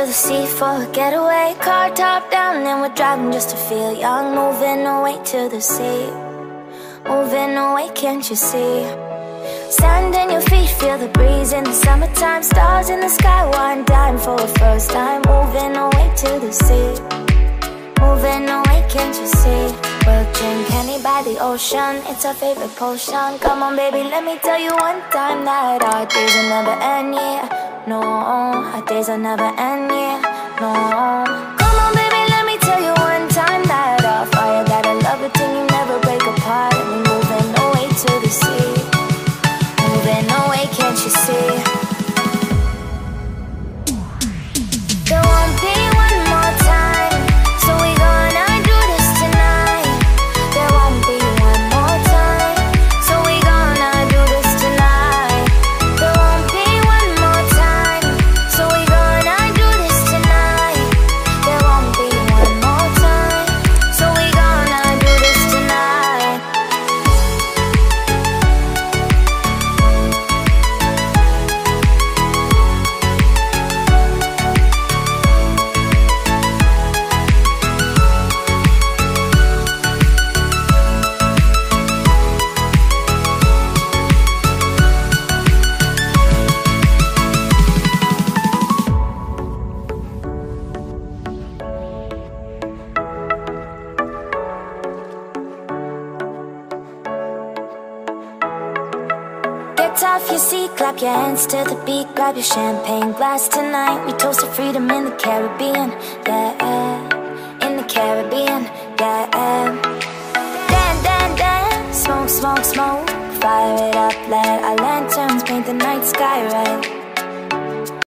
the sea for a getaway. Car top down and we're driving just to feel young. Moving away to the sea, moving away, can't you see? Sand in your feet, feel the breeze in the summertime. Stars in the sky, one dime for a first time. Moving away to the sea, moving away, can't you see? We'll drink honey by the ocean, it's our favorite potion. Come on baby, let me tell you one time that our days will never end, yeah. No, our days will never end, yeah. No. Come on baby, let me tell you one time that our fire got a love it till you never break apart. And we're moving away to the sea, moving away, can't you see? There won't be one more time, so we gonna do this tonight. There won't be one more time, so we gonna do this tonight. There won't be one more time, so we gonna do this tonight. There won't be one more time, so we gonna do this tonight. Get off your seat, clap your hands to the beat. Grab your champagne glass tonight. We toast to freedom in the Caribbean, yeah. In the Caribbean, yeah. Dan, dan, dan, smoke, smoke, smoke. Fire it up, let our lanterns paint the night sky red.